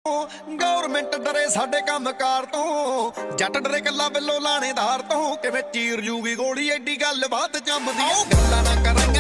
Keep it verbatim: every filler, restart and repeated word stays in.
Government डरे साडे Kamkar तो, जट डरे कल्ला बिल्लो लाणेदार तो, किवें चीर जूगी गोली एडी गल बात जमदी गल्लां ना करां।